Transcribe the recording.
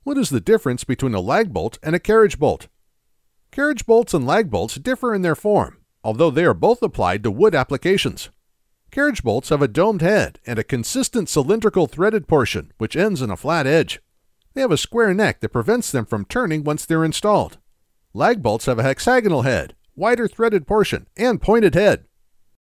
What is the difference between a lag bolt and a carriage bolt? Carriage bolts and lag bolts differ in their form, although they are both applied to wood applications. Carriage bolts have a domed head and a consistent cylindrical threaded portion which ends in a flat edge. They have a square neck that prevents them from turning once they're installed. Lag bolts have a hexagonal head, wider threaded portion, and pointed head.